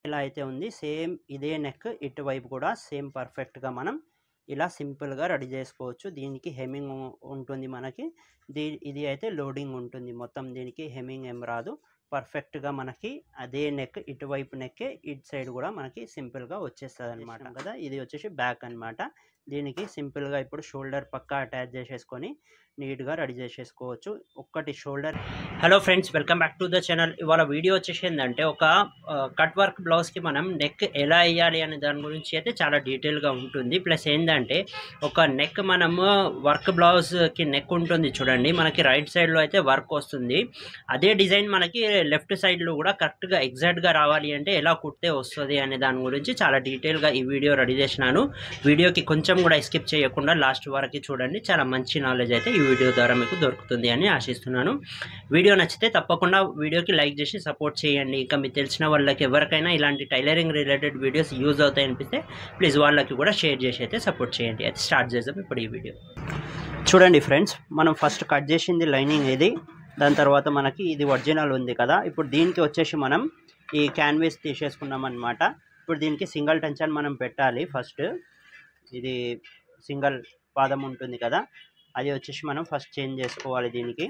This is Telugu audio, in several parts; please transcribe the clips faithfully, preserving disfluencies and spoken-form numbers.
ఎలా అయితే ఉంది సేమ్ ఇదే నెక్ ఇటువైపు కూడా సేమ్ పర్ఫెక్ట్గా మనం ఇలా సింపుల్గా రెడీ చేసుకోవచ్చు. దీనికి హెమ్మింగ్ ఉంటుంది మనకి. దీ ఇది అయితే లోడింగ్ ఉంటుంది. మొత్తం దీనికి హెమ్మింగ్ ఏం రాదు. పర్ఫెక్ట్గా మనకి అదే నెక్ ఇటువైపు నెక్కే ఇటు సైడ్ కూడా మనకి సింపుల్గా వచ్చేస్తుంది అనమాట కదా. ఇది వచ్చేసి బ్యాక్ అనమాట. దీనికి సింపుల్గా ఇప్పుడు షోల్డర్ పక్కా అటాచ్ చేసేసుకొని నీట్గా రెడీ చేసేసుకోవచ్చు. ఒక్కటి shoulder. Hello friends, welcome back to the channel. ఇవాళ వీడియో వచ్చేసి ఏంటంటే ఒక కట్ వర్క్ బ్లౌజ్కి మనం నెక్ ఎలా వేయాలి అనే దాని గురించి అయితే చాలా డీటెయిల్గా ఉంటుంది. ప్లస్ ఏంటంటే ఒక నెక్ మనము వర్క్ బ్లౌజ్కి నెక్ ఉంటుంది చూడండి, మనకి రైట్ సైడ్లో అయితే వర్క్ వస్తుంది. అదే డిజైన్ మనకి లెఫ్ట్ సైడ్లో కూడా కరెక్ట్గా ఎగ్జాక్ట్గా రావాలి అంటే ఎలా కుడితే వస్తుంది అనే దాని గురించి చాలా డీటెయిల్గా ఈ వీడియో రెడీ చేసినాను. వీడియోకి కొంచెం కూడా స్కిప్ చేయకుండా లాస్ట్ వరకు చూడండి. చాలా మంచి నాలెడ్జ్ అయితే ఈ వీడియో ద్వారా మీకు దొరుకుతుంది అని ఆశిస్తున్నాను. వీడియో నచ్చితే తప్పకుండా వీడియోకి లైక్ చేసి సపోర్ట్ చేయండి. ఇంకా మీకు తెలిసిన వాళ్ళకి ఎవరికైనా ఇలాంటి టైలరింగ్ రిలేటెడ్ వీడియోస్ యూజ్ అవుతాయి అనిపిస్తే ప్లీజ్ వాళ్ళకి కూడా షేర్ చేసి అయితే సపోర్ట్ చేయండి. అయితే స్టార్ట్ చేద్దాం ఇప్పుడు ఈ వీడియో. చూడండి ఫ్రెండ్స్, మనం ఫస్ట్ కట్ చేసింది లైనింగ్ ఇది. దాని తర్వాత మనకి ఇది ఒరిజినల్ ఉంది కదా. ఇప్పుడు దీనికి వచ్చేసి మనం ఈ క్యాన్వాస్ తీసేసుకున్నాం అనమాట. ఇప్పుడు దీనికి సింగిల్ టెన్షన్ మనం పెట్టాలి. ఫస్ట్ ఇది సింగిల్ పాదం ఉంటుంది కదా, అది వచ్చేసి మనం ఫస్ట్ చేంజ్ చేసుకోవాలి. దీనికి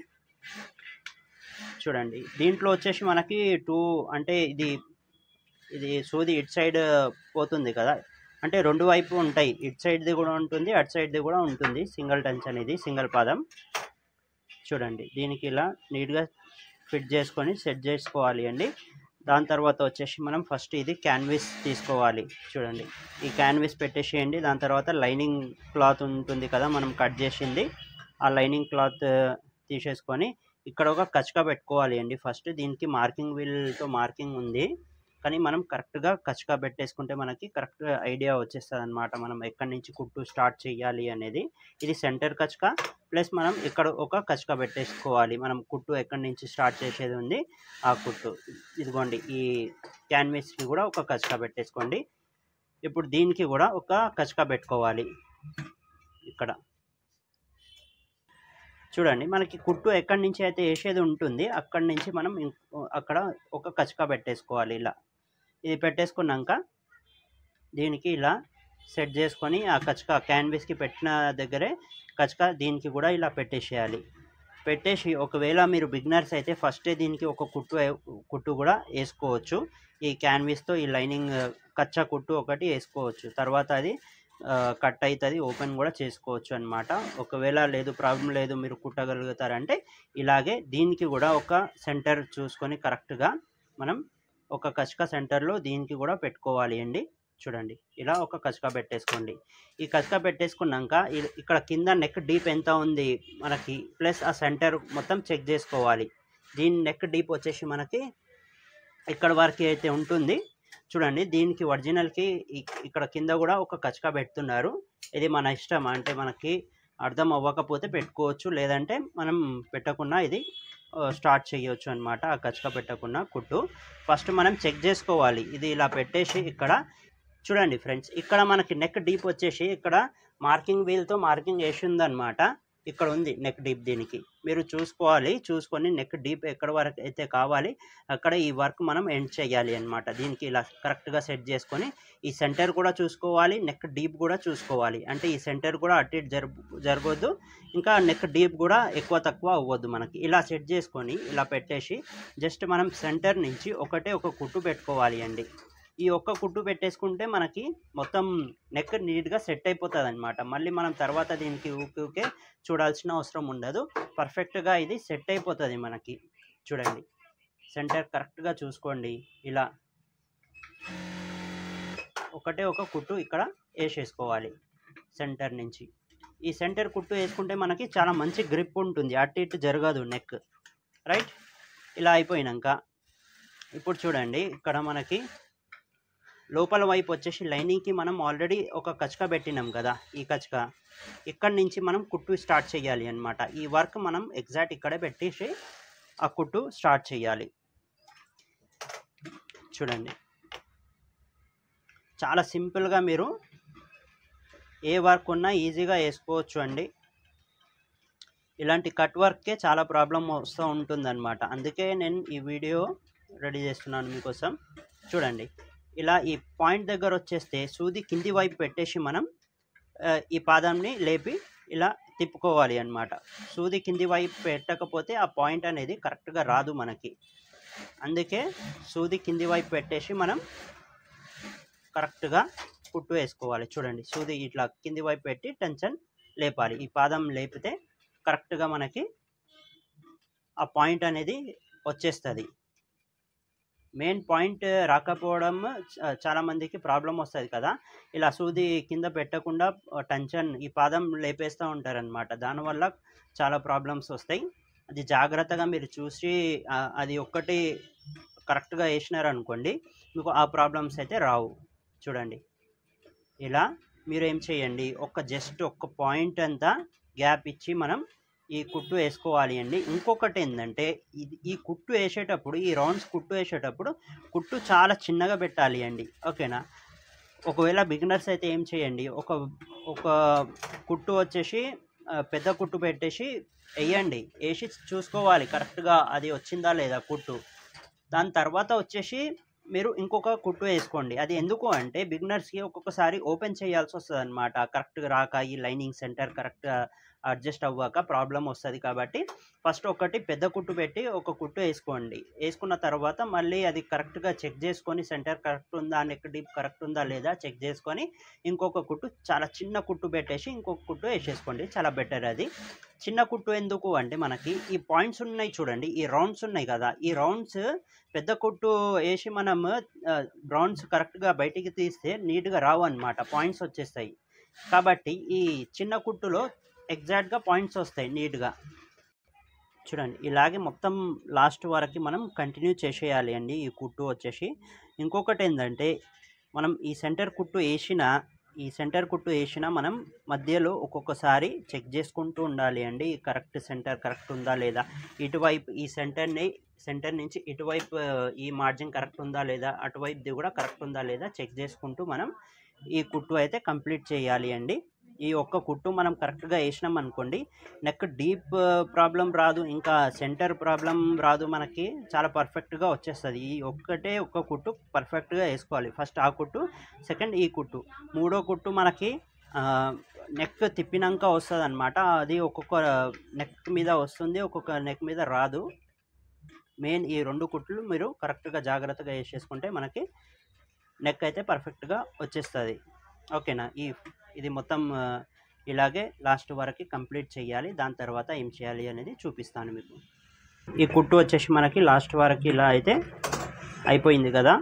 చూడండి, దీంట్లో వచ్చేసి మనకి టూ అంటే ఇది ఇది సూది ఇటు సైడ్ పోతుంది కదా, అంటే రెండు వైపు ఉంటాయి. ఇటు సైడ్ది కూడా ఉంటుంది, అటు సైడ్ది కూడా ఉంటుంది. సింగిల్ టెన్షన్ ఇది సింగిల్ పాదం. చూడండి, దీనికి ఇలా నీట్గా ఫిట్ చేసుకొని సెట్ చేసుకోవాలి అండి. దాని తర్వాత వచ్చేసి మనం ఫస్ట్ ఇది క్యాన్వాస్ తీసుకోవాలి. చూడండి, ఈ క్యాన్వాస్ పెట్టేసేయండి. దాని తర్వాత లైనింగ్ క్లాత్ ఉంటుంది కదా మనం కట్ చేసింది, ఆ లైనింగ్ క్లాత్ తీసేసుకొని ఇక్కడ ఒక కచక పెట్టుకోవాలి అండి. ఫస్ట్ దీనికి మార్కింగ్ వీల్తో మార్కింగ్ ఉంది, కానీ మనం కరెక్ట్గా కచక పెట్టేసుకుంటే మనకి కరెక్ట్ ఐడియా వచ్చేస్తుంది అనమాట, మనం ఎక్కడి నుంచి కుట్టు స్టార్ట్ చేయాలి అనేది. ఇది సెంటర్ కచక ప్లస్ మనం ఇక్కడ ఒక కచక పెట్టేసుకోవాలి. మనం కుట్టు ఎక్కడి నుంచి స్టార్ట్ చేసేది ఉంది ఆ కుట్టు. ఇదిగోండి, ఈ క్యాన్వాస్కి కూడా ఒక కచక పెట్టేసుకోండి. ఇప్పుడు దీనికి కూడా ఒక కచక పెట్టుకోవాలి. ఇక్కడ చూడండి, మనకి కుట్టు ఎక్కడి నుంచి అయితే వేసేది ఉంటుంది అక్కడి నుంచి మనం అక్కడ ఒక కచక పెట్టేసుకోవాలి. ఇలా ఇది పెట్టేసుకున్నాక దీనికి ఇలా సెట్ చేసుకొని ఆ కచక క్యాన్వాస్కి పెట్టిన దగ్గరే కచక దీనికి కూడా ఇలా పెట్టేసేయాలి. పెట్టేసి ఒకవేళ మీరు బిగినర్స్ అయితే ఫస్టే దీనికి ఒక కుట్టు కుట్టు కూడా వేసుకోవచ్చు. ఈ క్యాన్వాస్తో ఈ లైనింగ్ కచ్చా కుట్టు ఒకటి వేసుకోవచ్చు. తర్వాత అది కట్ అవుతుంది, ఓపెన్ కూడా చేసుకోవచ్చు అనమాట. ఒకవేళ లేదు ప్రాబ్లం లేదు మీరు కుట్టగలుగుతారంటే ఇలాగే దీనికి కూడా ఒక సెంటర్ చూసుకొని కరెక్ట్గా మనం ఒక కచక సెంటర్లో దీనికి కూడా పెట్టుకోవాలి అండి. చూడండి, ఇలా ఒక కచక పెట్టేసుకోండి. ఈ కచక పెట్టేసుకున్నాక ఇక్కడ కింద నెక్ డీప్ ఎంత ఉంది మనకి ప్లస్ ఆ సెంటర్ మొత్తం చెక్ చేసుకోవాలి. దీని నెక్ డీప్ వచ్చేసి మనకి ఇక్కడ వరకు అయితే ఉంటుంది చూడండి. దీనికి ఒరిజినల్కి ఇక్కడ కింద కూడా ఒక కచక పెడుతున్నారు. ఇది మన ఇష్టం, అంటే మనకి అర్థం అవ్వకపోతే పెట్టుకోవచ్చు, లేదంటే మనం పెట్టకుండా ఇది స్టార్ట్ చేయవచ్చు అనమాట. ఆ కచక పెట్టకుండా కుట్టు ఫస్ట్ మనం చెక్ చేసుకోవాలి. ఇది ఇలా పెట్టేసి ఇక్కడ చూడండి ఫ్రెండ్స్, ఇక్కడ మనకి నెక్ డీప్ వచ్చేసి ఇక్కడ మార్కింగ్ వీల్తో మార్కింగ్ వేసి ఉందన్నమాట. ఇక్కడ ఉంది నెక్ డీప్. దీనికి మీరు చూసుకోవాలి, చూసుకొని నెక్ డీప్ ఎక్కడ వరకు అయితే కావాలి అక్కడ ఈ వర్క్ మనం ఎండ్ చేయాలి అనమాట. దీనికి ఇలా కరెక్ట్గా సెట్ చేసుకొని ఈ సెంటర్ కూడా చూసుకోవాలి, నెక్ డీప్ కూడా చూసుకోవాలి. అంటే ఈ సెంటర్ కూడా అటు ఇటు జరుగు జరగొద్దు, ఇంకా నెక్ డీప్ కూడా ఎక్కువ తక్కువ అవ్వద్దు. మనకి ఇలా సెట్ చేసుకొని ఇలా పెట్టేసి జస్ట్ మనం సెంటర్ నుంచి ఒకటే ఒక కుట్టు పెట్టుకోవాలి అండి. ఈ ఒక్క కుట్టు పెట్టేసుకుంటే మనకి మొత్తం నెక్ నీట్గా సెట్ అయిపోతుంది అనమాట. మళ్ళీ మనం తర్వాత దీనికి ఊకే ఊకే చూడాల్సిన అవసరం ఉండదు. పర్ఫెక్ట్గా ఇది సెట్ అయిపోతుంది మనకి. చూడండి, సెంటర్ కరెక్ట్గా చూసుకోండి. ఇలా ఒకటే ఒక కుట్టు ఇక్కడ వేసేసుకోవాలి సెంటర్ నుంచి. ఈ సెంటర్ కుట్టు వేసుకుంటే మనకి చాలా మంచి గ్రిప్ ఉంటుంది, అటు ఇటు జరగదు నెక్. రైట్, ఇలా అయిపోయినాక ఇప్పుడు చూడండి, ఇక్కడ మనకి లోపల వైపు వచ్చేసి లైనింగ్కి మనం ఆల్రెడీ ఒక కచక పెట్టినాం కదా. ఈ కచక ఇక్కడి నుంచి మనం కుట్టు స్టార్ట్ చేయాలి అనమాట. ఈ వర్క్ మనం ఎగ్జాక్ట్ ఇక్కడే పెట్టేసి ఆ కుట్టు స్టార్ట్ చేయాలి. చూడండి, చాలా సింపుల్గా మీరు ఏ వర్క్ ఉన్నా ఈజీగా వేసుకోవచ్చు అండి. ఇలాంటి కట్ వర్క్కే చాలా ప్రాబ్లం వస్తూ ఉంటుందన్నమాట. అందుకే నేను ఈ వీడియో రెడీ చేస్తున్నాను మీకోసం. చూడండి, ఇలా ఈ పాయింట్ దగ్గర వచ్చేస్తే సూది కింది వైపు పెట్టేసి మనం ఈ పాదంని లేపి ఇలా తిప్పుకోవాలి అన్నమాట. సూది కింది వైపు పెట్టకపోతే ఆ పాయింట్ అనేది కరెక్ట్గా రాదు మనకి. అందుకే సూది కింది వైపు పెట్టేసి మనం కరెక్ట్గా కుట్టు వేసుకోవాలి. చూడండి, సూది ఇట్లా కింది వైపు పెట్టి టెన్షన్ లేపాలి. ఈ పాదం లేపితే కరెక్ట్గా మనకి ఆ పాయింట్ అనేది వచ్చేస్తుంది. మెయిన్ పాయింట్ రాకపోవడం చాలామందికి ప్రాబ్లం వస్తుంది కదా. ఇలా సూది కింద పెట్టకుండా టెన్షన్ ఈ పాదం లేపేస్తూ ఉంటారనమాట. దానివల్ల చాలా ప్రాబ్లమ్స్ వస్తాయి. అది జాగ్రత్తగా మీరు చూసి అది ఒక్కటి కరెక్ట్గా వేసినారనుకోండి, మీకు ఆ ప్రాబ్లమ్స్ అయితే రావు. చూడండి, ఇలా మీరు ఏం చేయండి, ఒక జస్ట్ ఒక పాయింట్ అంతా గ్యాప్ ఇచ్చి మనం ఈ కుట్టు వేసుకోవాలి అండి. ఇంకొకటి ఏంటంటే ఇది ఈ కుట్టు వేసేటప్పుడు ఈ రౌండ్స్ కుట్టు వేసేటప్పుడు కుట్టు చాలా చిన్నగా పెట్టాలి అండి. ఓకేనా? ఒకవేళ బిగినర్స్ అయితే ఏం చేయండి, ఒక ఒక కుట్టు వచ్చేసి పెద్ద కుట్టు పెట్టేసి వేయండి. వేసి చూసుకోవాలి కరెక్ట్గా అది వచ్చిందా లేదా కుట్టు. దాని తర్వాత వచ్చేసి మీరు ఇంకొక కుట్టు వేసుకోండి. అది ఎందుకు అంటే బిగినర్స్కి ఒక్కొక్కసారి ఓపెన్ చేయాల్సి వస్తుంది అనమాట. కరెక్ట్గా రాక ఈ లైనింగ్ సెంటర్ కరెక్ట్గా అడ్జస్ట్ అవ్వక ప్రాబ్లం వస్తుంది. కాబట్టి ఫస్ట్ ఒకటి పెద్ద కుట్టు పెట్టి ఒక కుట్టు వేసుకోండి. వేసుకున్న తర్వాత మళ్ళీ అది కరెక్ట్గా చెక్ చేసుకొని సెంటర్ కరెక్ట్ ఉందా, నెక్ డీప్ కరెక్ట్ ఉందా లేదా చెక్ చేసుకొని ఇంకొక కుట్టు చాలా చిన్న కుట్టు పెట్టేసి ఇంకొక కుట్టు వేసేసుకోండి. చాలా బెటర్ అది. చిన్న కుట్టు ఎందుకు అంటే మనకి ఈ పాయింట్స్ ఉన్నాయి చూడండి, ఈ రౌండ్స్ ఉన్నాయి కదా, ఈ రౌండ్స్ పెద్ద కుట్టు వేసి మనం రౌండ్స్ కరెక్ట్గా బయటికి తీస్తే నీట్గా రావు అన్నమాట, పాయింట్స్ వచ్చేస్తాయి. కాబట్టి ఈ చిన్న కుట్టులో ఎగ్జాక్ట్గా పాయింట్స్ వస్తాయి నీట్గా. చూడండి, ఇలాగే మొత్తం లాస్ట్ వరకు మనం కంటిన్యూ చేసేయాలి అండి ఈ కుట్టు వచ్చేసి. ఇంకొకటి ఏంటంటే మనం ఈ సెంటర్ కుట్టు వేసిన ఈ సెంటర్ కుట్టు వేసిన మనం మధ్యలో ఒక్కొక్కసారి చెక్ చేసుకుంటూ ఉండాలి అండి. కరెక్ట్ సెంటర్ కరెక్ట్ ఉందా లేదా, ఇటువైపు ఈ సెంటర్ని సెంటర్ నుంచి ఇటువైపు ఈ మార్జిన్ కరెక్ట్ ఉందా లేదా, అటువైపుది కూడా కరెక్ట్ ఉందా లేదా చెక్ చేసుకుంటూ మనం ఈ కుట్టు అయితే కంప్లీట్ చేయాలి అండి. ఈ ఒక్క కుట్టు మనం కరెక్ట్గా వేసినాం అనుకోండి, నెక్ డీప్ ప్రాబ్లం రాదు, ఇంకా సెంటర్ ప్రాబ్లం రాదు, మనకి చాలా పర్ఫెక్ట్గా వచ్చేస్తుంది. ఈ ఒక్కటే ఒక్క కుట్టు పర్ఫెక్ట్గా వేసుకోవాలి. ఫస్ట్ ఆ కుట్టు, సెకండ్ ఈ కుట్టు, మూడో కుట్టు మనకి నెక్ తిప్పినాక వస్తుంది అనమాట. అది ఒక్కొక్క నెక్ మీద వస్తుంది, ఒక్కొక్క నెక్ మీద రాదు. మెయిన్ ఈ రెండు కుట్లు మీరు కరెక్ట్గా జాగ్రత్తగా వేసేసుకుంటే మనకి నెక్ అయితే పర్ఫెక్ట్గా వచ్చేస్తుంది. ఓకేనా? ఈ ఇది మొత్తం ఇలాగే లాస్ట్ వరకు కంప్లీట్ చేయాలి. దాని తర్వాత ఏం చేయాలి అనేది చూపిస్తాను మీకు. ఈ కుట్టు వచ్చేసి మనకి లాస్ట్ వరకు ఇలా అయితే అయిపోయింది కదా.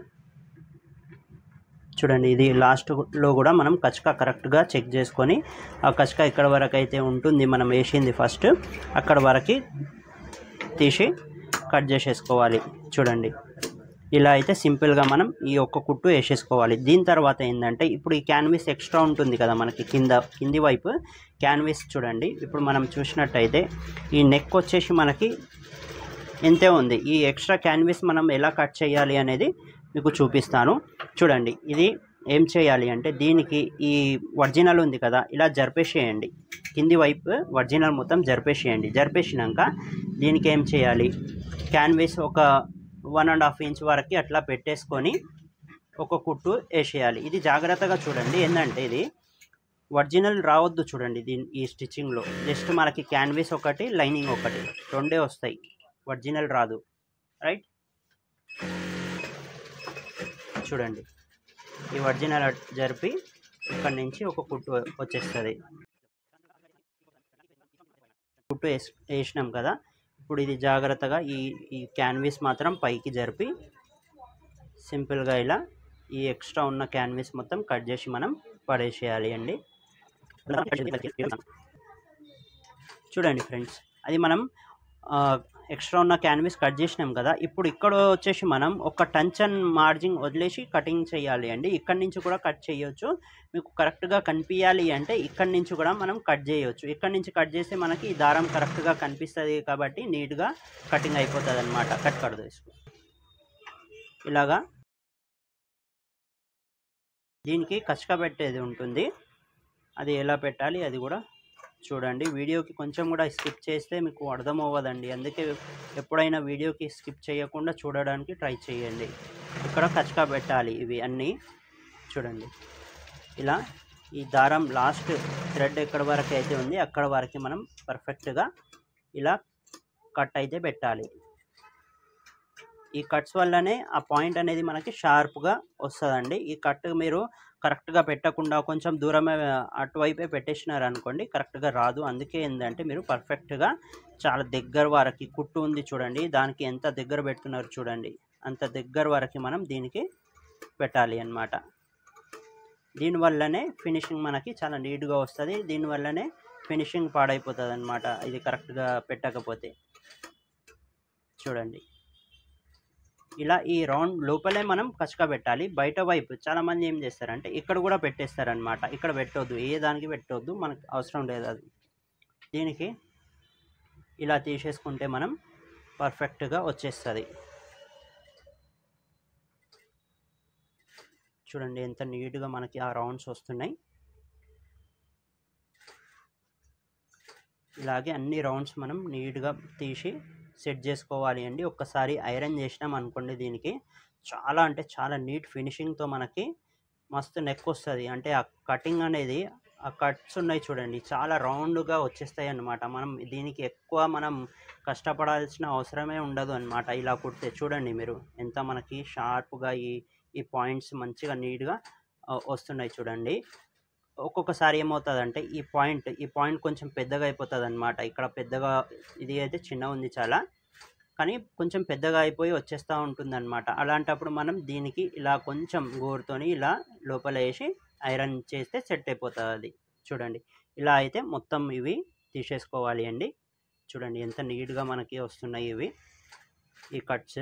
చూడండి, ఇది లాస్ట్లో కూడా మనం కచక కరెక్ట్గా చెక్ చేసుకొని ఆ కచక ఎక్కడ వరకు అయితే ఉంటుంది మనం వేసింది ఫస్ట్ అక్కడ వరకు తీసి కట్ చేసేసుకోవాలి. చూడండి, ఇలా అయితే సింపుల్గా మనం ఈ ఒక్క కుట్టు వేసేసుకోవాలి. దీని తర్వాత ఏంటంటే ఇప్పుడు ఈ క్యాన్విస్ ఎక్స్ట్రా ఉంటుంది కదా మనకి కింద కింది వైపు క్యాన్విస్. చూడండి, ఇప్పుడు మనం చూసినట్టయితే ఈ నెక్ వచ్చేసి మనకి ఎంతే ఉంది. ఈ ఎక్స్ట్రా క్యాన్విస్ మనం ఎలా కట్ చేయాలి అనేది మీకు చూపిస్తాను. చూడండి, ఇది ఏం చేయాలి అంటే దీనికి ఈ ఒరిజినల్ ఉంది కదా, ఇలా జరిపేసేయండి. కింది వైపు ఒరిజినల్ మొత్తం జరిపేసేయండి. జరిపేసినాక దీనికి ఏం చేయాలి, క్యాన్విస్ ఒక వన్ అండ్ హాఫ్ ఇంచ్ వరకు అట్లా పెట్టేసుకొని ఒక కుట్టు వేసేయాలి. ఇది జాగ్రత్తగా చూడండి, ఏంటంటే ఇది ఒరిజినల్ రావద్దు. చూడండి, దీని ఈ స్టిచ్చింగ్లో జస్ట్ మనకి క్యాన్విస్ ఒకటి లైనింగ్ ఒకటి రెండే వస్తాయి, ఒరిజినల్ రాదు. రైట్? చూడండి, ఈ ఒరిజినల్ జరిపి ఇక్కడ నుంచి ఒక కుట్టు వచ్చేస్తుంది. కుట్టు వేసి వేసినాం కదా, ఇప్పుడు ఇది జాగ్రత్తగా ఈ ఈ క్యాన్విస్ మాత్రం పైకి జరిపి సింపుల్గా ఇలా ఈ ఎక్స్ట్రా ఉన్న క్యాన్విస్ మొత్తం కట్ చేసి మనం పడేసేయాలి అండి. చూడండి ఫ్రెండ్స్, అది మనం ఎక్స్ట్రా ఉన్న క్యాన్విస్ కట్ చేసినాం కదా. ఇప్పుడు ఇక్కడ వచ్చేసి మనం ఒక టెన్షన్ మార్జిన్ వదిలేసి కటింగ్ చేయాలి అండి. ఇక్కడి నుంచి కూడా కట్ చేయొచ్చు. మీకు కరెక్ట్గా కనిపించాలి అంటే ఇక్కడి నుంచి కూడా మనం కట్ చేయొచ్చు. ఇక్కడి నుంచి కట్ చేస్తే మనకి ఈ దారం కరెక్ట్గా కనిపిస్తుంది కాబట్టి నీట్గా కటింగ్ అయిపోతుంది అనమాట. కట్ కట్ తీసుకో ఇలాగా. దీనికి కచక పెట్టేది ఉంటుంది, అది ఎలా పెట్టాలి అది కూడా చూడండి. వీడియోకి కొంచెం కూడా స్కిప్ చేస్తే మీకు అర్థం అవ్వదండి. అందుకే ఎప్పుడైనా వీడియోకి స్కిప్ చేయకుండా చూడడానికి ట్రై చేయండి. ఇక్కడ కచకా పెట్టాలి ఇవి అన్నీ చూడండి. ఇలా ఈ దారం లాస్ట్ థ్రెడ్ ఎక్కడ వరకు అయితే ఉంది అక్కడ వరకు మనం పర్ఫెక్ట్గా ఇలా కట్ అయితే పెట్టాలి. ఈ కట్స్ వల్లనే ఆ పాయింట్ అనేది మనకి షార్ప్గా వస్తుందండి. ఈ కట్ మీరు కరెక్ట్గా పెట్టకుండా కొంచెం దూరమే అటువైపే పెట్టేసినారు అనుకోండి కరెక్ట్గా రాదు. అందుకే ఏంటంటే మీరు పర్ఫెక్ట్గా చాలా దగ్గర వరకు కుట్టు ఉంది చూడండి, దానికి ఎంత దగ్గర పెడుతున్నారు చూడండి, అంత దగ్గర వరకు మనం దీనికి పెట్టాలి అన్నమాట. దీనివల్లనే ఫినిషింగ్ మనకి చాలా నీట్గా వస్తుంది. దీనివల్లనే ఫినిషింగ్ పాడైపోతుంది అన్నమాట ఇది కరెక్ట్గా పెట్టకపోతే. చూడండి ఇలా ఈ రౌండ్ లోపలే మనం కచకా పెట్టాలి. బయట వైపు చాలామంది ఏం చేస్తారంటే ఇక్కడ కూడా పెట్టేస్తారనమాట. ఇక్కడ పెట్టవద్దు, ఏ దానికి పెట్టవద్దు, మనకు అవసరం లేదు అది. దీనికి ఇలా తీసేసుకుంటే మనం పర్ఫెక్ట్గా వచ్చేస్తుంది. చూడండి ఎంత నీట్గా మనకి ఆ రౌండ్స్ వస్తున్నాయి. ఇలాగే అన్ని రౌండ్స్ మనం నీట్గా తీసి సెట్ చేసుకోవాలి అండి. ఒక్కసారి ఐరన్ చేసినాం అనుకోండి దీనికి చాలా అంటే చాలా నీట్ ఫినిషింగ్తో మనకి మస్తు నెక్ వస్తుంది. అంటే ఆ కటింగ్ అనేది ఆ కట్స్ ఉన్నాయి చూడండి చాలా రౌండ్గా వచ్చేస్తాయి అన్నమాట. మనం దీనికి ఎక్కువ మనం కష్టపడాల్సిన అవసరమే ఉండదు అన్నమాట. ఇలా కుడితే చూడండి మీరు ఎంత మనకి షార్ప్గా ఈ ఈ పాయింట్స్ మంచిగా నీట్గా వస్తున్నాయి చూడండి. ఒక్కొక్కసారి ఏమవుతుందంటే ఈ పాయింట్ ఈ పాయింట్ కొంచెం పెద్దగా అయిపోతుంది అన్నమాట. ఇక్కడ పెద్దగా ఇది అయితే చిన్న ఉంది చాలా, కానీ కొంచెం పెద్దగా అయిపోయి వచ్చేస్తూ ఉంటుంది అనమాట. అలాంటప్పుడు మనం దీనికి ఇలా కొంచెం గోరుతోని ఇలా లోపల వేసి ఐరన్ చేస్తే సెట్ అయిపోతుంది అది. చూడండి ఇలా అయితే మొత్తం ఇవి తీసేసుకోవాలి అండి. చూడండి ఎంత నీట్గా మనకి వస్తున్నాయి ఇవి ఈ కట్స్.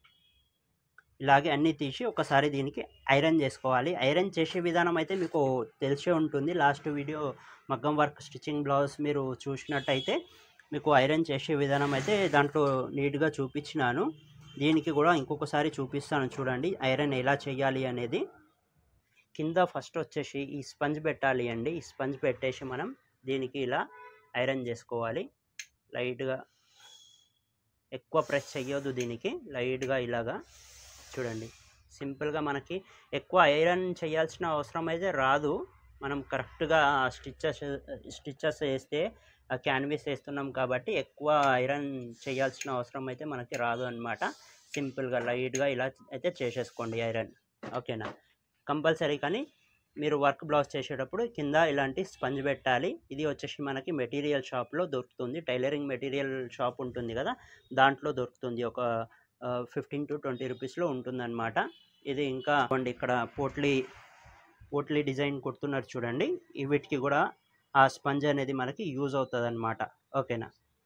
ఇలాగే అన్నీ తీసి ఒకసారి దీనికి ఐరన్ చేసుకోవాలి. ఐరన్ చేసే విధానం అయితే మీకు తెలిసే ఉంటుంది. లాస్ట్ వీడియో మగ్గం వర్క్ స్టిచ్చింగ్ బ్లౌజ్ మీరు చూసినట్టయితే మీకు ఐరన్ చేసే విధానం అయితే దాంట్లో నీట్గా చూపించినాను. దీనికి కూడా ఇంకొకసారి చూపిస్తాను చూడండి ఐరన్ ఎలా చేయాలి అనేది. కింద ఫస్ట్ వచ్చేసి ఈ స్పంజ్ పెట్టాలి అండి. ఈ స్పంజ్ పెట్టేసి మనం దీనికి ఇలా ఐరన్ చేసుకోవాలి. లైట్గా ఎక్కువ ప్రెస్ చేయొద్దు దీనికి, లైట్గా ఇలాగా చూడండి. సింపుల్గా మనకి ఎక్కువ ఐరన్ చేయాల్సిన అవసరం అయితే రాదు. మనం కరెక్ట్గా స్టిచ్చెస్ స్టిచ్చెస్ వేస్తే క్యాన్వస్ వేస్తున్నాం కాబట్టి ఎక్కువ ఐరన్ చేయాల్సిన అవసరం అయితే మనకి రాదు అన్నమాట. సింపుల్గా లైట్గా ఇలా అయితే చేసేసుకోండి ఐరన్, ఓకేనా. కంపల్సరీ కానీ మీరు వర్క్ బ్లౌజ్ చేసేటప్పుడు కింద ఇలాంటి స్పంజ్ పెట్టాలి. ఇది వచ్చేసి మనకి మెటీరియల్ షాప్లో దొరుకుతుంది. టైలరింగ్ మెటీరియల్ షాప్ ఉంటుంది కదా, దాంట్లో దొరుకుతుంది. ఒక ఫిఫ్టీన్ టు ట్వంటీ రూపీస్లో ఉంటుందన్నమాట ఇది. ఇంకా ఇక్కడ పోట్లీ పోట్లీ డిజైన్ కుడుతున్నారు చూడండి, వీటికి కూడా ఆ స్పంజ్ అనేది మనకి యూజ్ అవుతుంది అన్నమాట, ఓకేనా.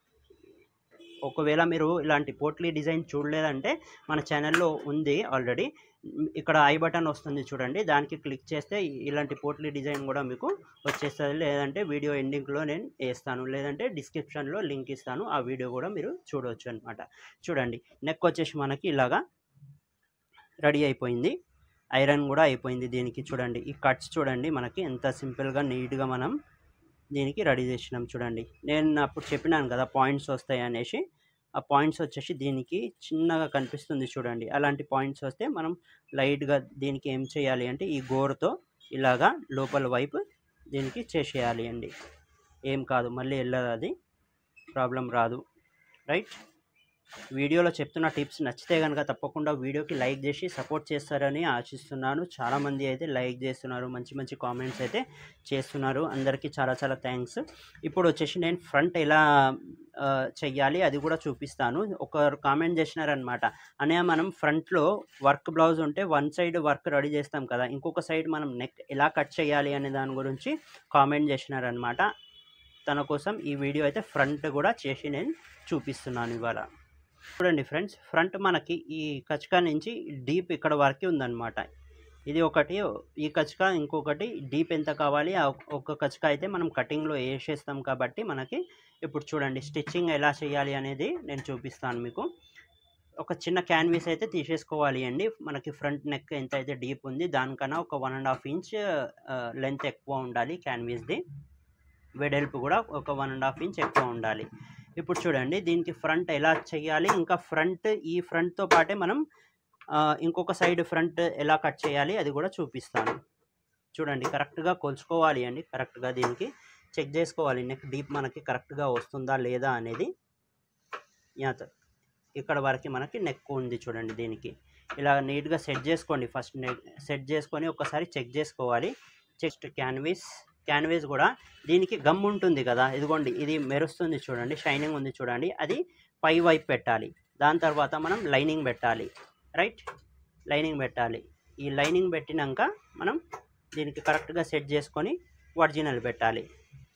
ఒకవేళ మీరు ఇలాంటి పోట్లీ డిజైన్ చూడలేదంటే మన ఛానల్లో ఉంది ఆల్రెడీ. ఇక్కడ ఐ బటన్ వస్తుంది చూడండి, దానికి క్లిక్ చేస్తే ఇలాంటి పోట్లీ డిజైన్ కూడా మీకు వచ్చేస్తుంది. లేదంటే వీడియో ఎండింగ్లో నేను వేస్తాను, లేదంటే డిస్క్రిప్షన్లో లింక్ ఇస్తాను, ఆ వీడియో కూడా మీరు చూడవచ్చు అనమాట. చూడండి నెక్ వచ్చేసి మనకి ఇలాగా రెడీ అయిపోయింది. ఐరన్ కూడా అయిపోయింది దీనికి. చూడండి ఈ కట్స్ చూడండి మనకి ఎంత సింపుల్గా నీట్గా మనం దీనికి రెడీ చేసినాం చూడండి. నేను అప్పుడు చెప్పినాను కదా పాయింట్స్ వస్తాయి అనేసి, ఆ పాయింట్స్ వచ్చేసి దీనికి చిన్నగా కనిపిస్తుంది చూడండి. అలాంటి పాయింట్స్ వస్తే మనం లైట్గా దీనికి ఏం చేయాలి అంటే ఈ గోరుతో ఇలాగా లోపల వైపు దీనికి చేసేయాలి అండి. ఏం కాదు, మళ్ళీ వెళ్ళదు, అది ప్రాబ్లం రాదు, రైట్. వీడియోలో చెప్తున్న టిప్స్ నచ్చితే కనుక తప్పకుండా వీడియోకి లైక్ చేసి సపోర్ట్ చేస్తారని ఆశిస్తున్నాను. చాలామంది అయితే లైక్ చేస్తున్నారు, మంచి మంచి కామెంట్స్ అయితే చేస్తున్నారు. అందరికీ చాలా చాలా థ్యాంక్స్. ఇప్పుడు వచ్చేసి నేను ఫ్రంట్ ఎలా చెయ్యాలి అది కూడా చూపిస్తాను. ఒకరు కామెంట్ చేసినారనమాట, అనే మనం ఫ్రంట్లో వర్క్ బ్లౌజ్ ఉంటే వన్ సైడ్ వర్క్ రెడీ చేస్తాం కదా, ఇంకొక సైడ్ మనం నెక్ ఎలా కట్ చేయాలి అనే దాని గురించి కామెంట్ చేసినారనమాట. తన కోసం ఈ వీడియో అయితే ఫ్రంట్ కూడా చేసి నేను చూపిస్తున్నాను ఇవాళ. చూడండి ఫ్రెండ్స్, ఫ్రంట్ మనకి ఈ కచకా నుంచి డీప్ ఇక్కడ వరకు ఉందన్నమాట. ఇది ఒకటి, ఈ కచకా ఇంకొకటి డీప్ ఎంత కావాలి ఒక కచకా అయితే మనం కటింగ్లో వేసేస్తాం కాబట్టి మనకి. ఇప్పుడు చూడండి స్టిచ్చింగ్ ఎలా చేయాలి అనేది నేను చూపిస్తాను మీకు. ఒక చిన్న క్యాన్వస్ అయితే తీసేసుకోవాలి అండి. మనకి ఫ్రంట్ నెక్ ఎంత అయితే డీప్ ఉంది దానికన్నా ఒక one and half inch length ఎక్కువ ఉండాలి క్యాన్వస్ది. వెడల్పు కూడా ఒక వన్ అండ్ హాఫ్ ఇంచ్ ఎక్కువ ఉండాలి. ఇప్పుడు చూడండి దీనికి ఫ్రంట్ ఎలా చేయాలి, ఇంకా ఫ్రంట్ ఈ ఫ్రంట్తో పాటే మనం ఇంకొక సైడ్ ఫ్రంట్ ఎలా కట్ చేయాలి అది కూడా చూపిస్తాను. చూడండి, కరెక్ట్గా కొలుచుకోవాలి అండి. కరెక్ట్గా దీనికి చెక్ చేసుకోవాలి నెక్ డీప్ మనకి కరెక్ట్గా వస్తుందా లేదా అనేది. ఇక్కడ వరకు మనకి నెక్ ఉంది చూడండి. దీనికి ఇలా నీట్గా సెట్ చేసుకోండి. ఫస్ట్ సెట్ చేసుకొని ఒకసారి చెక్ చేసుకోవాలి. చెస్ట్ క్యాన్విస్ క్యాన్విస్ కూడా దీనికి గమ్ ఉంటుంది కదా, ఇదిగోండి ఇది మెరుస్తుంది చూడండి, షైనింగ్ ఉంది చూడండి, అది పై వైపు పెట్టాలి. దాని తర్వాత మనం లైనింగ్ పెట్టాలి. రైట్, లైనింగ్ పెట్టాలి. ఈ లైనింగ్ పెట్టినాక మనం దీనికి కరెక్ట్గా సెట్ చేసుకొని ఒరిజినల్ పెట్టాలి.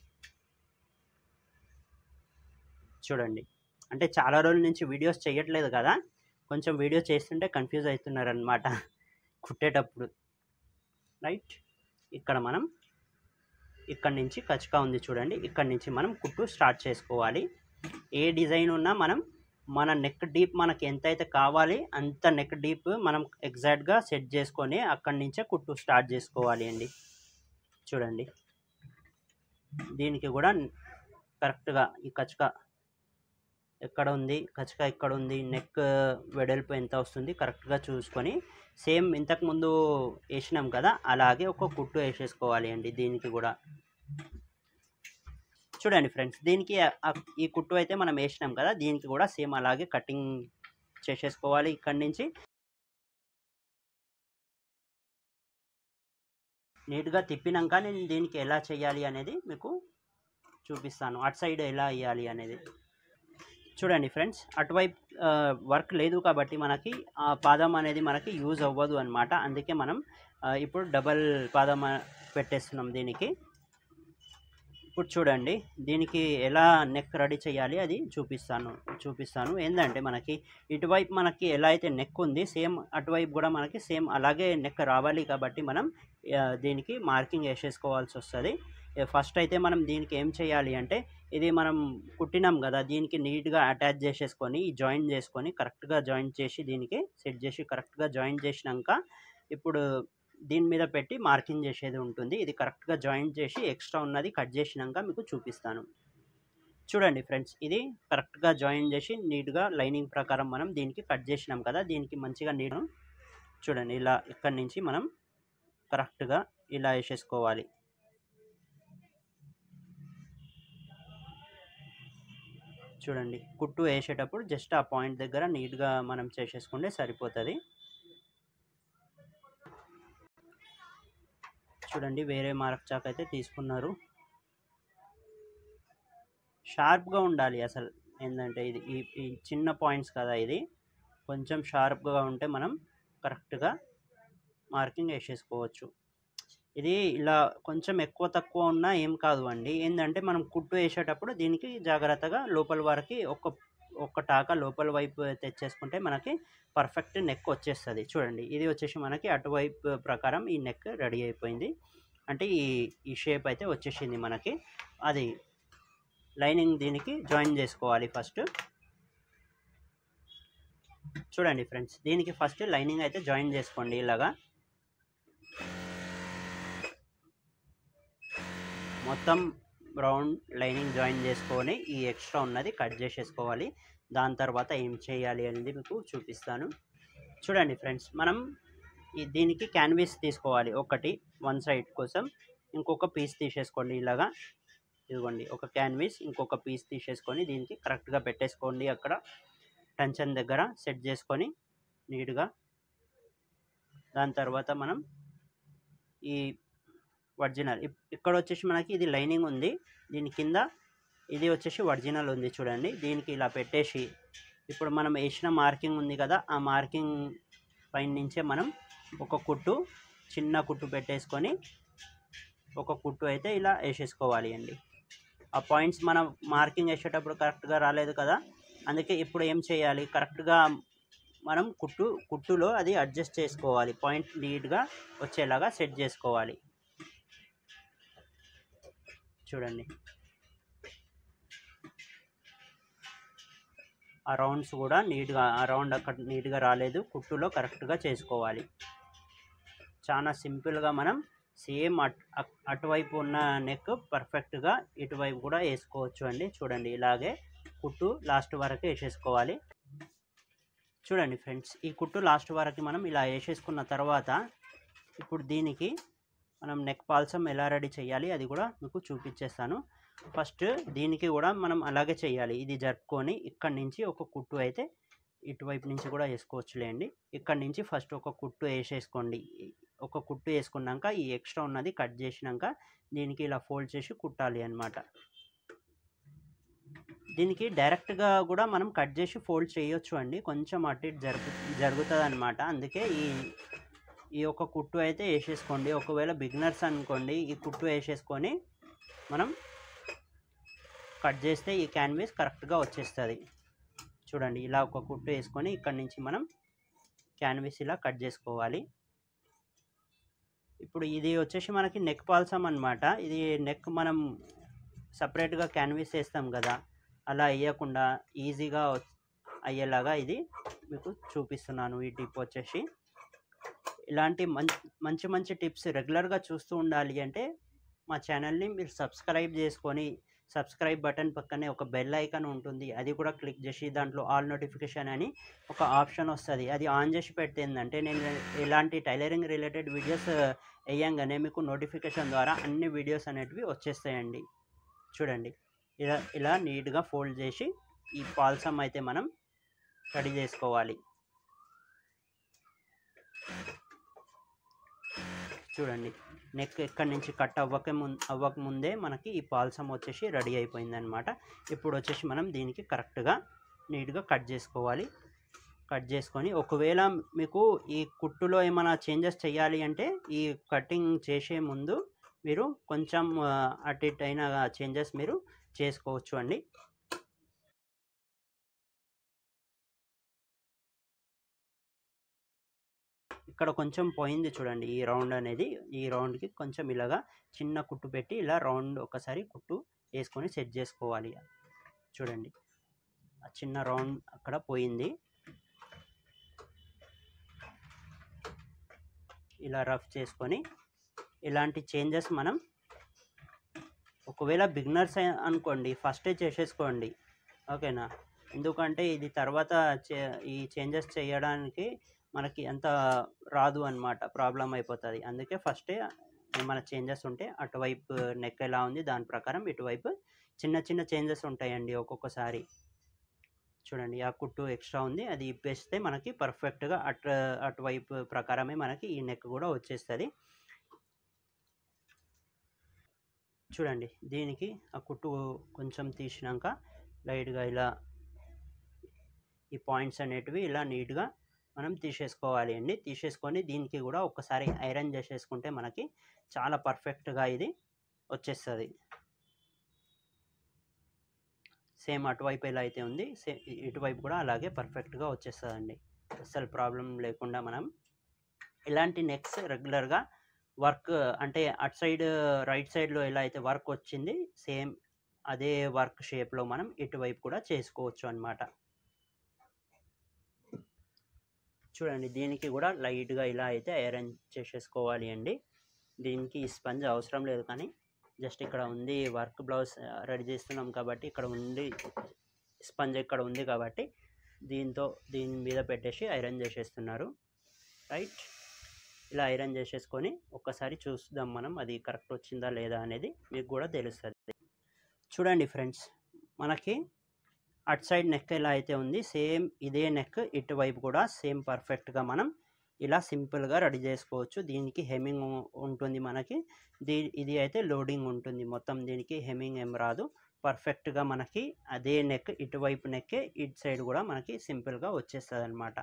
చూడండి, అంటే చాలా రోజుల నుంచి వీడియోస్ చేయట్లేదు కదా, కొంచెం వీడియో చేస్తుంటే కన్ఫ్యూజ్ అవుతున్నారనమాట కుట్టేటప్పుడు. రైట్, ఇక్కడ మనం ఇక్కడ నుంచి కచకా ఉంది చూడండి, ఇక్కడ నుంచి మనం కుట్టు స్టార్ట్ చేసుకోవాలి. ఏ డిజైన్ ఉన్నా మనం మన నెక్ డీప్ మనకి ఎంతైతే కావాలి అంత నెక్ డీప్ మనం ఎగ్జాక్ట్గా సెట్ చేసుకొని అక్కడి నుంచే కుట్టు స్టార్ట్ చేసుకోవాలి అండి. చూడండి, దీనికి కూడా కరెక్ట్గా ఈ కచకా ఎక్కడ ఉంది, కచకా ఎక్కడ ఉంది, నెక్ వెడల్పు ఎంత వస్తుంది కరెక్ట్గా చూసుకొని సేమ్ ఇంతకుముందు వేసినాం కదా అలాగే ఒక కుట్టు వేసేసుకోవాలి అండి. దీనికి కూడా చూడండి ఫ్రెండ్స్, దీనికి ఈ కుట్టు అయితే మనం వేసినాం కదా, దీనికి కూడా సేమ్ అలాగే కటింగ్ చేసేసుకోవాలి. ఇక్కడి నుంచి నీట్గా తిప్పినాక నేను దీనికి ఎలా చేయాలి అనేది మీకు చూపిస్తాను, అటు సైడ్ ఎలా వేయాలి అనేది. చూడండి ఫ్రెండ్స్, అటువైపు వర్క్ లేదు కాబట్టి మనకి ఆ పాదం అనేది మనకి యూజ్ అవ్వదు అనమాట. అందుకే మనం ఇప్పుడు డబల్ పాదం పెట్టేస్తున్నాం దీనికి. ఇప్పుడు చూడండి, దీనికి ఎలా నెక్ రెడీ చేయాలి అది చూపిస్తాను చూపిస్తాను ఏంటంటే మనకి ఇటువైపు మనకి ఎలా అయితే నెక్ ఉంది సేమ్ అటువైపు కూడా మనకి సేమ్ అలాగే నెక్ రావాలి. కాబట్టి మనం దీనికి మార్కింగ్ వేసేసుకోవాల్సి వస్తుంది. ఫస్ట్ అయితే మనం దీనికి ఏం చేయాలి అంటే, ఇది మనం కుట్టినాం కదా దీనికి నీట్గా అటాచ్ చేసేసుకొని జాయిన్ చేసుకొని కరెక్ట్గా జాయిన్ చేసి దీనికి సెట్ చేసి కరెక్ట్గా జాయిన్ చేసినాక ఇప్పుడు దీని మీద పెట్టి మార్కింగ్ చేసేది ఉంటుంది. ఇది కరెక్ట్గా జాయిన్ చేసి ఎక్స్ట్రా ఉన్నది కట్ చేసినాక మీకు చూపిస్తాను. చూడండి ఫ్రెండ్స్, ఇది కరెక్ట్గా జాయిన్ చేసి నీట్గా లైనింగ్ ప్రకారం మనం దీనికి కట్ చేసినాం కదా, దీనికి మంచిగా నీట్ చూడండి ఇలా ఇక్కడి నుంచి మనం కరెక్ట్గా ఇలా వేసేసుకోవాలి. చూడండి, కుట్టు వేసేటప్పుడు జస్ట్ ఆ పాయింట్ దగ్గర నీట్గా మనం చేసేసుకుంటే సరిపోతుంది. చూడండి, వేరే మార్క్ చాక్ అయితే తీసుకున్నారు. షార్ప్గా ఉండాలి అసలు ఏంటంటే ఇది ఈ చిన్న పాయింట్స్ కదా, ఇది కొంచెం షార్ప్గా ఉంటే మనం కరెక్ట్గా మార్కింగ్ వేసేసుకోవచ్చు. ఇది ఇలా కొంచెం ఎక్కువ తక్కువ ఉన్నా ఏం కాదు అండి. ఏంటంటే మనం కుట్టు వేసేటప్పుడు దీనికి జాగ్రత్తగా లోపల వరకు ఒక ఒక టాకా లోపల వైపు తెచ్చేసుకుంటే మనకి పర్ఫెక్ట్ నెక్ వచ్చేస్తుంది. చూడండి, ఇది వచ్చేసి మనకి అటువైపు ప్రకారం ఈ నెక్ రెడీ అయిపోయింది. అంటే ఈ ఈ షేప్ అయితే వచ్చేసింది మనకి. అది లైనింగ్ దీనికి జాయిన్ చేసుకోవాలి ఫస్ట్. చూడండి ఫ్రెండ్స్, దీనికి ఫస్ట్ లైనింగ్ అయితే జాయిన్ చేసుకోండి. ఇలాగా మొత్తం రౌండ్ లైనింగ్ జాయిన్ చేసుకొని ఈ ఎక్స్ట్రా ఉన్నది కట్ చేసేసుకోవాలి. దాని తర్వాత ఏం చేయాలి అనేది మీకు చూపిస్తాను. చూడండి ఫ్రెండ్స్, మనం ఈ దీనికి క్యాన్విస్ తీసుకోవాలి ఒకటి వన్ సైడ్ కోసం. ఇంకొక పీస్ తీసేసుకోండి ఇలాగా. ఇదిగోండి ఒక క్యాన్విస్, ఇంకొక పీస్ తీసేసుకొని దీనికి కరెక్ట్గా పెట్టేసుకోండి. అక్కడ టెన్షన్ దగ్గర సెట్ చేసుకొని నీట్గా. దాని తర్వాత మనం ఈ ఒరిజినల్ ఇక్కడ వచ్చేసి మనకి ఇది లైనింగ్ ఉంది, దీని కింద ఇది వచ్చేసి ఒరిజినల్ ఉంది చూడండి. దీనికి ఇలా పెట్టేసి ఇప్పుడు మనం వేసిన మార్కింగ్ ఉంది కదా, ఆ మార్కింగ్ పైన నుంచే మనం ఒక కుట్టు చిన్న కుట్టు పెట్టేసుకొని ఒక కుట్టు అయితే ఇలా వేసేసుకోవాలి అండి. ఆ పాయింట్స్ మనం మార్కింగ్ వేసేటప్పుడు కరెక్ట్గా రాలేదు కదా, అందుకే ఇప్పుడు ఏం చేయాలి, కరెక్ట్గా మనం కుట్టు కుట్టులో అది అడ్జస్ట్ చేసుకోవాలి. పాయింట్ నీట్గా వచ్చేలాగా సెట్ చేసుకోవాలి. చూడండి, ఆ రౌండ్స్ కూడా నీట్గా ఆ రౌండ్ అక్కడ నీట్గా రాలేదు, కుట్టులో కరెక్ట్గా చేసుకోవాలి. చాలా సింపుల్గా మనం సేమ్ అటు అటువైపు ఉన్న నెక్ పర్ఫెక్ట్గా ఇటువైపు కూడా వేసుకోవచ్చు అండి. చూడండి, ఇలాగే కుట్టు లాస్ట్ వరకు వేసేసుకోవాలి. చూడండి ఫ్రెండ్స్, ఈ కుట్టు లాస్ట్ వరకు మనం ఇలా వేసేసుకున్న తర్వాత ఇప్పుడు దీనికి మనం నెక్ పాల్సం ఎలా రెడీ చేయాలి అది కూడా మీకు చూపించేస్తాను. ఫస్ట్ దీనికి కూడా మనం అలాగే చేయాలి. ఇది జరుపుకొని ఇక్కడి నుంచి ఒక కుట్టు అయితే ఇటువైపు నుంచి కూడా వేసుకోవచ్చులేండి. ఇక్కడి నుంచి ఫస్ట్ ఒక కుట్టు వేసేసుకోండి. ఒక కుట్టు వేసుకున్నాక ఈ ఎక్స్ట్రా ఉన్నది కట్ చేసినాక దీనికి ఇలా ఫోల్డ్ చేసి కుట్టాలి అన్నమాట. దీనికి డైరెక్ట్గా కూడా మనం కట్ చేసి ఫోల్డ్ చేయొచ్చు అండి, కొంచెం అటు ఇటు జరుగు జరుగుతుంది అనమాట. అందుకే ఈ ఈ ఒక కుట్టు అయితే వేసేసుకోండి. ఒకవేళ బిగినర్స్ అనుకోండి, ఈ కుట్టు వేసేసుకొని మనం కట్ చేస్తే ఈ క్యాన్వాస్ కరెక్ట్గా వచ్చేస్తుంది. చూడండి, ఇలా ఒక కుట్టు వేసుకొని ఇక్కడి నుంచి మనం క్యాన్వాస్ ఇలా కట్ చేసుకోవాలి. ఇప్పుడు ఇది వచ్చేసి మనకి నెక్ పాల్సం అనమాట. ఇది నెక్ మనం సపరేట్గా క్యాన్వాస్ వేస్తాం కదా, అలా వేయకుండా ఈజీగా అయ్యేలాగా ఇది మీకు చూపిస్తున్నాను. ఈ టిప్ వచ్చేసి ఇలాంటి మంచి మంచి మంచి టిప్స్ రెగ్యులర్గా చూస్తూ ఉండాలి అంటే మా ఛానల్ని మీరు సబ్స్క్రైబ్ చేసుకొని, సబ్స్క్రైబ్ బటన్ పక్కనే ఒక బెల్ ఐకాన్ ఉంటుంది, అది కూడా క్లిక్ చేసి దాంట్లో ఆల్ నోటిఫికేషన్ అని ఒక ఆప్షన్ వస్తుంది, అది ఆన్ చేసి పెట్టిందంటే నేను ఇలాంటి టైలరింగ్ రిలేటెడ్ వీడియోస్ వేయంగానే మీకు నోటిఫికేషన్ ద్వారా అన్ని వీడియోస్ అనేటివి వచ్చేస్తాయండి. చూడండి, ఇలా ఇలా నీట్గా ఫోల్డ్ చేసి ఈ పాల్సం అయితే మనం రెడీ చేసుకోవాలి. చూడండి, నెక్ ఎక్కడి నుంచి కట్ అవ్వక ముందు అవ్వక ముందే మనకి ఈ పాల్సం వచ్చేసి రెడీ అయిపోయిందనమాట. ఇప్పుడు వచ్చేసి మనం దీనికి కరెక్ట్గా నీట్గా కట్ చేసుకోవాలి. కట్ చేసుకొని ఒకవేళ మీకు ఈ కుట్టులో ఏమైనా చేంజెస్ చేయాలి అంటే ఈ కటింగ్ చేసే ముందు మీరు కొంచెం అటు ఇటు అయిన చేంజెస్ మీరు చేసుకోవచ్చు అండి. ఇక్కడ కొంచెం పోయింది చూడండి, ఈ రౌండ్ అనేది, ఈ రౌండ్కి కొంచెం ఇలాగా చిన్న కుట్టు పెట్టి ఇలా రౌండ్ ఒకసారి కుట్టు వేసుకొని సెట్ చేసుకోవాలి. చూడండి, ఆ చిన్న రౌండ్ అక్కడ పోయింది. ఇలా రఫ్ చేసుకొని ఇలాంటి చేంజెస్ మనం ఒకవేళ బిగినర్స్ అనుకోండి ఫస్టే చేసేసుకోండి, ఓకేనా. ఎందుకంటే ఇది తర్వాత ఈ చేంజెస్ చేయడానికి మనకి అంత రాదు అన్నమాట, ప్రాబ్లం అయిపోతుంది. అందుకే ఫస్టే ఏమైనా చేంజెస్ ఉంటే అటువైపు నెక్ ఎలా ఉంది దాని ప్రకారం ఇటువైపు చిన్న చిన్న చేంజెస్ ఉంటాయండి ఒక్కొక్కసారి. చూడండి, ఆ కుట్టు ఎక్స్ట్రా ఉంది, అది ఇప్పేస్తే మనకి పర్ఫెక్ట్గా అటు అటువైపు ప్రకారమే మనకి ఈ నెక్ కూడా వచ్చేస్తుంది. చూడండి, దీనికి ఆ కుట్టు కొంచెం తీసినాక లైట్గా ఇలా ఈ పాయింట్స్ అనేటివి ఇలా నీట్గా మనం తీసేసుకోవాలి అండి. తీసేసుకొని దీనికి కూడా ఒకసారి ఐరన్ చేసేసుకుంటే మనకి చాలా పర్ఫెక్ట్గా ఇది వచ్చేస్తుంది. సేమ్ అటువైపు ఎలా అయితే ఉంది సేమ్ ఇటువైపు కూడా అలాగే పర్ఫెక్ట్గా వచ్చేస్తుందండి. అస్సలు ప్రాబ్లం లేకుండా మనం ఇలాంటి నెక్స్ రెగ్యులర్గా వర్క్ అంటే అటు సైడ్ రైట్ సైడ్లో ఎలా అయితే వర్క్ వచ్చింది సేమ్ అదే వర్క్ షేప్లో మనం ఇటువైపు కూడా చేసుకోవచ్చు అన్నమాట. చూడండి, దీనికి కూడా లైట్గా ఇలా అయితే ఐరన్ చేసేసుకోవాలి అండి. దీనికి ఈ స్పంజ్ అవసరం లేదు, కానీ జస్ట్ ఇక్కడ ఉంది వర్క్ బ్లౌజ్ రెడీ చేస్తున్నాం కాబట్టి ఇక్కడ ఉంది స్పంజ్, ఇక్కడ ఉంది కాబట్టి దీంతో దీని మీద పెట్టేసి ఐరన్ చేసేస్తున్నారు. రైట్, ఇలా ఐరన్ చేసేసుకొని ఒక్కసారి చూద్దాం మనం అది కరెక్ట్ వచ్చిందా లేదా అనేది మీకు కూడా తెలుస్తుంది. చూడండి ఫ్రెండ్స్, మనకి అటు సైడ్ నెక్ ఎలా అయితే ఉంది సేమ్ ఇదే నెక్ ఇటువైపు కూడా సేమ్ పర్ఫెక్ట్గా మనం ఇలా సింపుల్గా రెడీ చేసుకోవచ్చు. దీనికి హెమ్మింగ్ ఉంటుంది మనకి, దీ ఇది అయితే లోడింగ్ ఉంటుంది మొత్తం, దీనికి హెమ్మింగ్ ఏం రాదు. పర్ఫెక్ట్గా మనకి అదే నెక్ ఇటువైపు నెక్కే ఇటు సైడ్ కూడా మనకి సింపుల్గా వచ్చేస్తుంది అన్నమాట.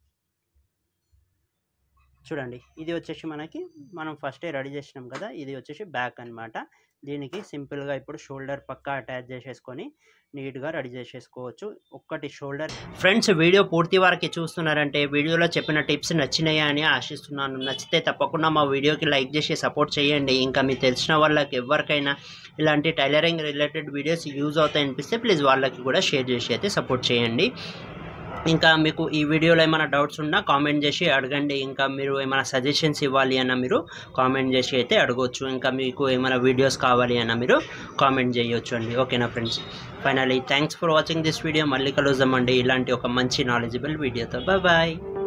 చూడండి, ఇది వచ్చేసి మనకి మనం ఫస్టే రెడీ చేసినాం కదా, ఇది వచ్చేసి బ్యాక్ అన్నమాట. దీనికి సింపుల్గా ఇప్పుడు షోల్డర్ పక్క అటాచ్ చేసేసుకొని నీట్గా రెడీ చేసేసుకోవచ్చు. ఒక్కటి షోల్డర్. ఫ్రెండ్స్, వీడియో పూర్తి వరకు చూస్తున్నారంటే వీడియోలో చెప్పిన టిప్స్ నచ్చినాయా అని ఆశిస్తున్నాను. నచ్చితే తప్పకుండా మా వీడియోకి లైక్ చేసి సపోర్ట్ చేయండి. ఇంకా మీకు తెలిసిన వాళ్ళకి ఎవరికైనా ఇలాంటి టైలరింగ్ రిలేటెడ్ వీడియోస్ యూజ్ అవుతాయి అనిపిస్తే ప్లీజ్ వాళ్ళకి కూడా షేర్ చేసి అయితే సపోర్ట్ చేయండి. ఇంకా మీకు ఈ వీడియోలో ఏమైనా డౌట్స్ ఉన్నా కామెంట్ చేసి అడగండి. ఇంకా మీరు ఏమైనా సజెషన్స్ ఇవ్వాలి అన్న మీరు కామెంట్ చేసి అయితే అడగవచ్చు. ఇంకా మీకు ఏమైనా వీడియోస్ కావాలి అన్న మీరు కామెంట్ చేయొచ్చు అండి. ఓకేనా friends, finally thanks for watching this video. మళ్ళీ కలుద్దామండి ఇలాంటి ఒక మంచి నాలెడ్జబుల్ వీడియోతో. Bye bye.